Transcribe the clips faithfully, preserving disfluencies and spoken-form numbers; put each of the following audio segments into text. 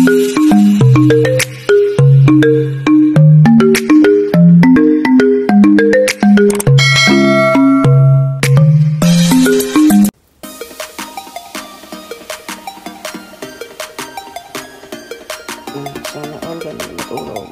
Sana all ganun matulog.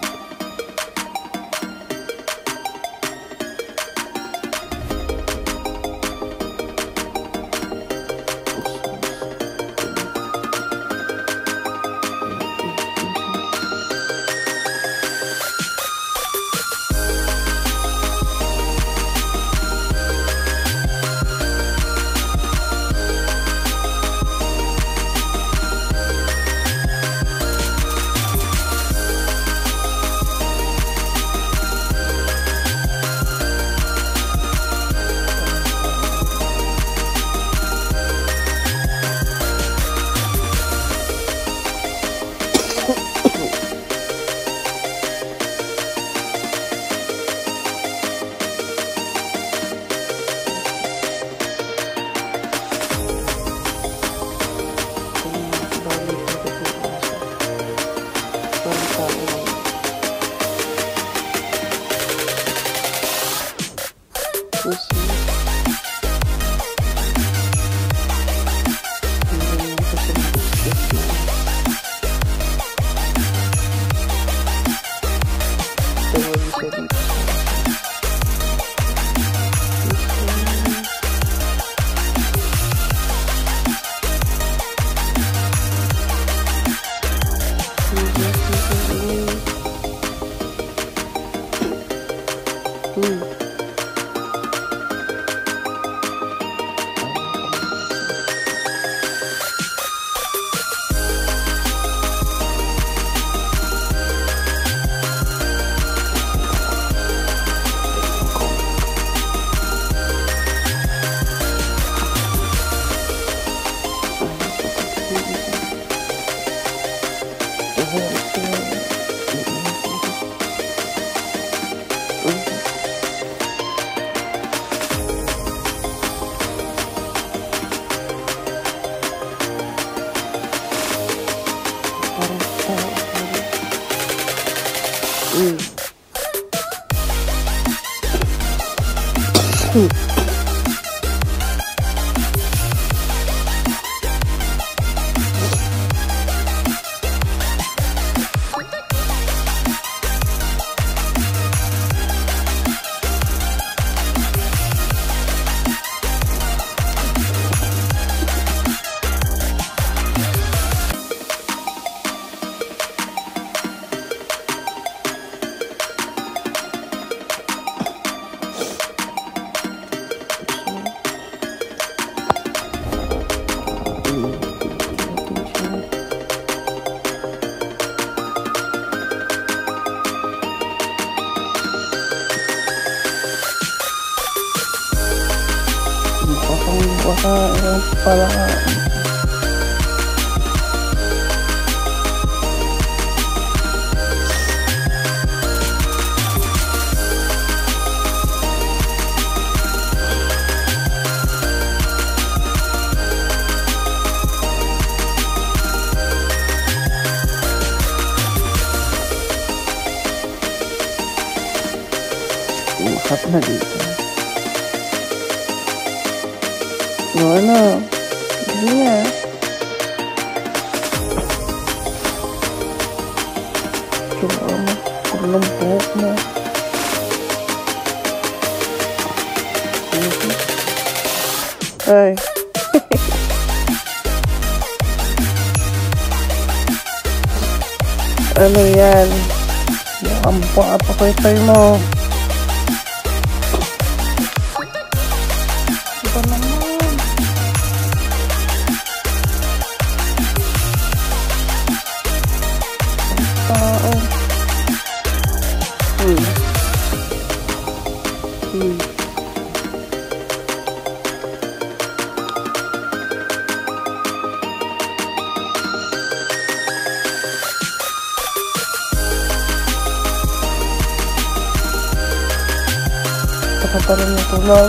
Mm. Baka para usap na dito. No, ano? Hindi nga. Cuma mo. Kurang buhok mo. Ay. Ano yan? Yung apa ko ito mo. Ito naman. Tao. Hmm. Hmm. Baka pa rin natulog.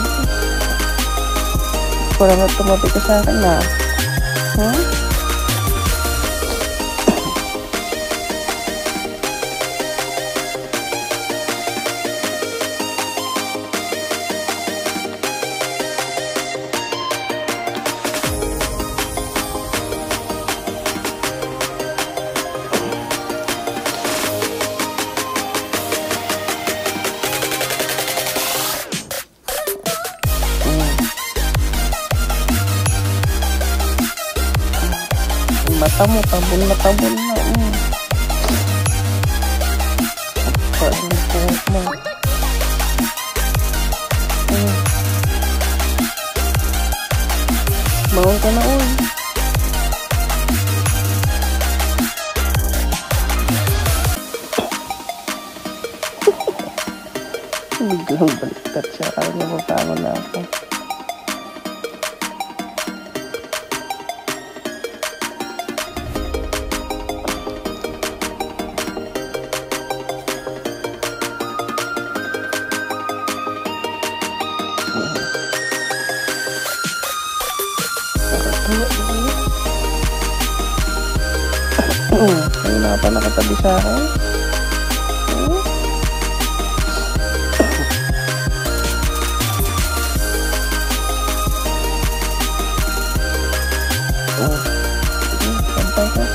Parang at tumabi ka sa akin na. Huh? tamo, tabon na tabon na. Mm. Paano po mo? Mm. Bawal ka na, uy. Biglang balikat siya. Kaya napapama na ako. Kayo na pa nakatabi sa akin. Oh, pantay ka.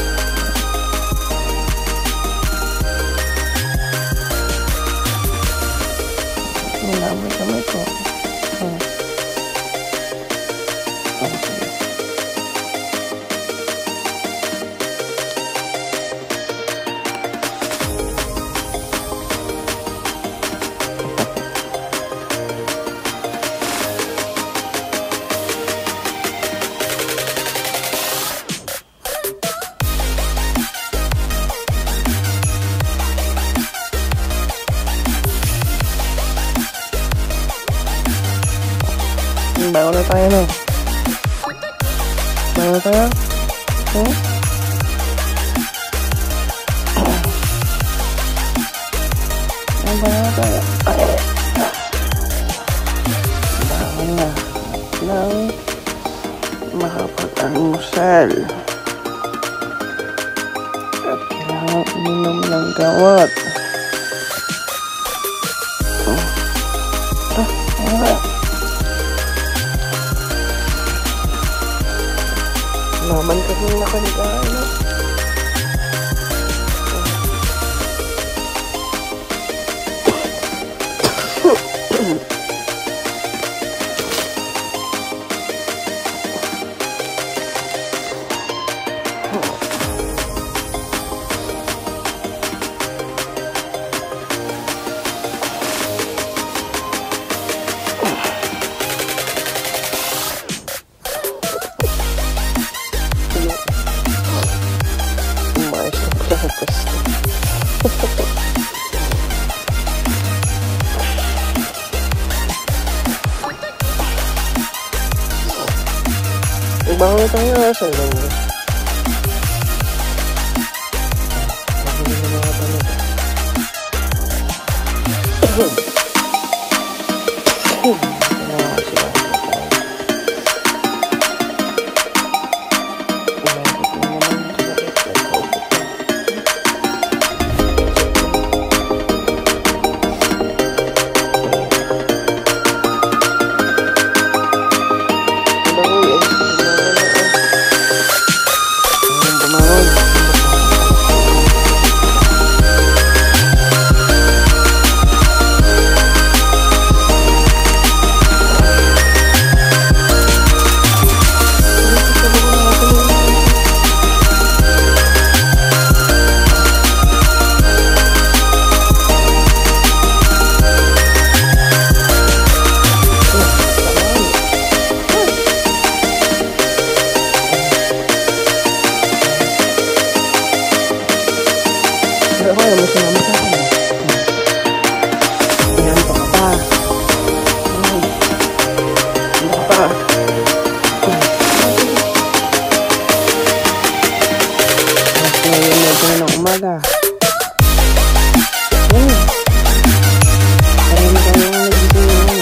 Minamay kamay ko. Oh. Bago na tayo, no? Bago na tayo? Hmm? Bago na tayo? Bago na ng makapag-almusal. At kailangan uminom ng gamot. Oh. Ah, ah. Naman ka nung nakaligaan, no? Bago tayo nga sa lang. Hindi na mga tanong. Pero ako, ayaw mo sumama sa akin. Ayan pa ka pa. Ayan pa pa. Kasi ngayon medyo na ng umaga. Ayan. Ayan mo kayo yung nagbibigay mo.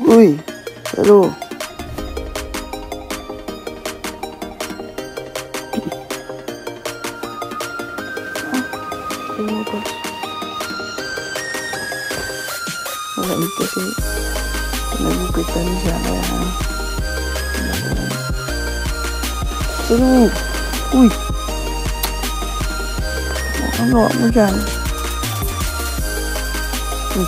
Uy, hello. Lumabas. Malamig kasi. Nagupitan siya kaya. Hello. Uy. Ano mo dyan? Hmm.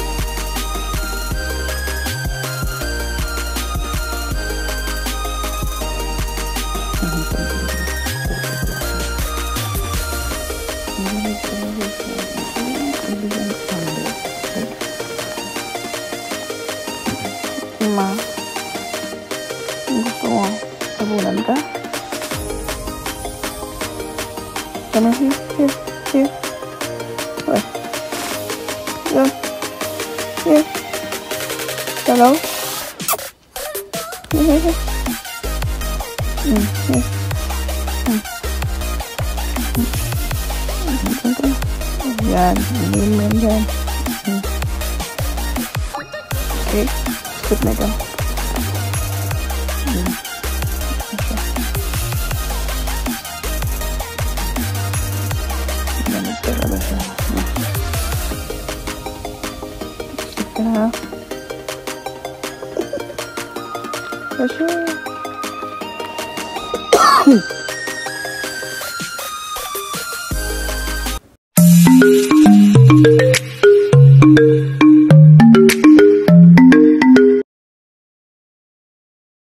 Ma, gusto mo tabunan ka? Come here, here, here. What? Here, here. Hello? Here, here, here. Mm, here. Mm. Mm. Yan, hindi mo yan dyan. Mm. Okay, sit na ka. Mm. Ganit talaga siya. Mm. Sit ka na. Kasi